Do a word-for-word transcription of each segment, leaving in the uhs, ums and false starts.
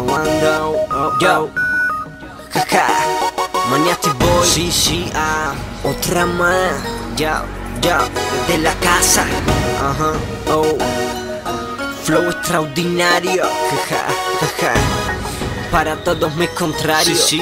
Wando, oh, yo, jaja, Maniatic Boy, sí, sí, ah, otra más, ya, ya, de la casa, ajá, uh -huh, oh, flow extraordinario, jaja, jaja, para todos mis contrarios, sí, sí.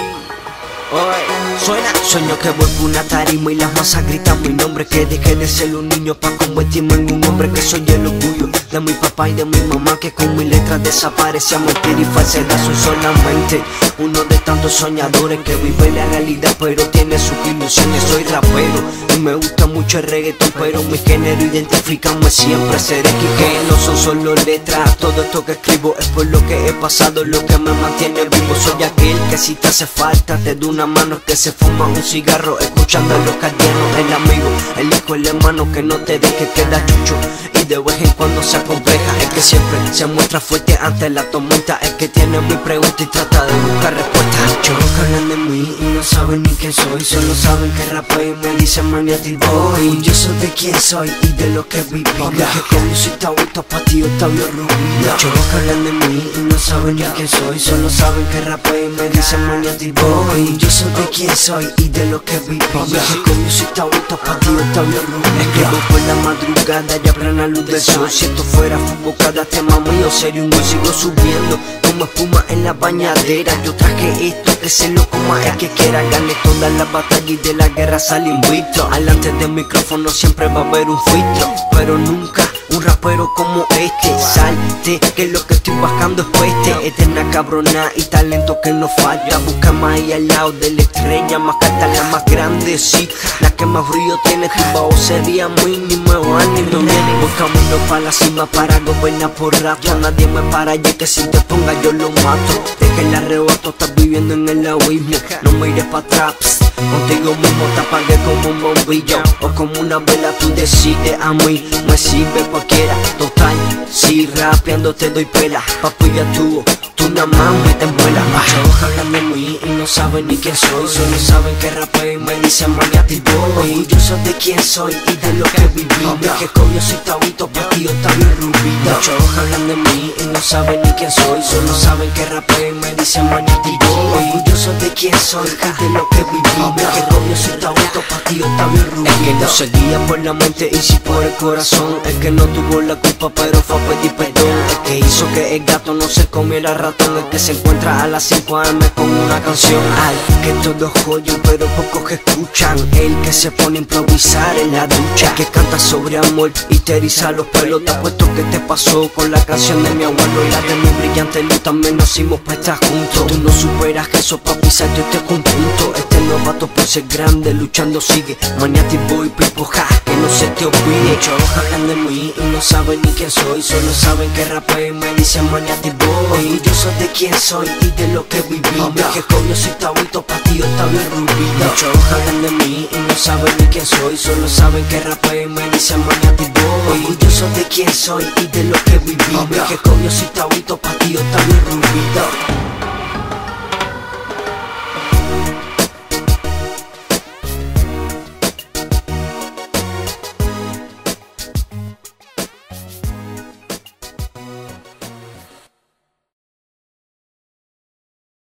Oye, suena, sueño que vuelvo una tarima y las masas gritan mi nombre. Que dejé de ser un niño pa' convertirme en un hombre. Que soy el orgullo de mi papá y de mi mamá. Que con mis letras desaparecía mentir y falsedad. Soy solamente uno de tantos soñadores que vive la realidad pero tiene sus ilusiones. Soy rapero y me gusta mucho el reggaetón, pero mi género identificarme siempre seré que no son solo letras. Todo esto que escribo es por lo que he pasado, lo que me mantiene vivo. Soy aquel que si te hace falta te da una mano, que se fuma un cigarro escuchando a los calderos. El amigo, el hijo, el hermano que no te deje quedar chucho y de vez en cuando se acompleja. El que siempre se muestra fuerte ante la tormenta. El que tiene mi pregunta y trata de buscar respuestas. Chorros que hablan de mí y no saben ni quién soy, solo saben que rapeo y me dicen Maniatic Boy. Yo soy de quién soy y de lo que viví. Que como soy tabuito pa' ti, Octavio Rubio. Chorros que hablan de mí y no saben ni quién soy, solo saben que rapeo y me dicen Maniatic Boy. Yo soy de quién soy y de lo que viví. Que como soy tabuito pa' ti, Octavio Rubio. Escribo por la madrugada y a plena luz del sol. Si esto fuera fútbol, cada tema mío sería un gol. Sigo subiendo como espuma en la bañadera. Yo traje esto que se lo coma el que quiera. Gane todas las batallas y de la guerra sale invicto. Alante del micrófono siempre va a haber un filtro, pero nunca un rapero como este. Salte que lo que estoy bajando es pueste. Eterna cabrona y talento que nos falta. Busca más ahí al lado de la estrella más alta, la más grande, sí, la que más brillo tiene. Tu bajo sería muy ni nuevo ánimo. Voy camino para la cima para gobernar por rato. Nadie me para y que si te ponga yo lo mato. Deja el arrebato, estás viviendo en el abismo. No me iré para atrás, contigo mismo te apagué como un bombillo o como una vela, tú decides. A mí me sirve cualquiera, total, si rapeando te doy pela. Papilla tú, tú nada más me te envuela. Muchos hablan de mí y no saben ni quién soy, solo saben que rapeo y me dicen Maniatic Boy. Yo soy de quién soy y de lo que viví. De que coño soy tabuito pa' ti, Octavio Rubio. Muchos hablan de mí y no saben ni quién soy, solo saben que rapeo y me dicen Maniatic Boy. Yo soy de quién soy y de lo que viví. De que coño soy tabuito pa' ti, Octavio Rubio. El que no se guía por la mente y sí por el corazón. El que no tuvo la culpa pero fue a pedir perdón. El que hizo que el gato no se comiera ratón. El que se encuentra a las cinco a eme con una canción. Al que todos joyan pero pocos que escuchan. El que se pone a improvisar en la ducha. El que canta sobre amor y te eriza los pelos. Te apuesto que te pasó con la canción de mi abuelo y la de mi brillante luz. También nos hicimos pa' estar juntos. Tú no superas que eso pa' pisar yo te conjunto. Este novato por ser grande luchando sigue. Maniatic Boy, pipo, ja, que no se te olvide. Muchos hablan de mí y no saben ni quién soy, solo saben que rapeo y me dicen Maniatic Boy. Yo soy de quién soy y de lo que viví. De que coño soy tabuito pa' ti, Octavio Rubio. Muchos hablan de mí y no saben ni quién soy, solo saben que rapeo y me dicen Maniatic Boy. Yo soy de quién soy y de lo que viví. De que coño soy tabuito pa' ti, Octavio Rubio.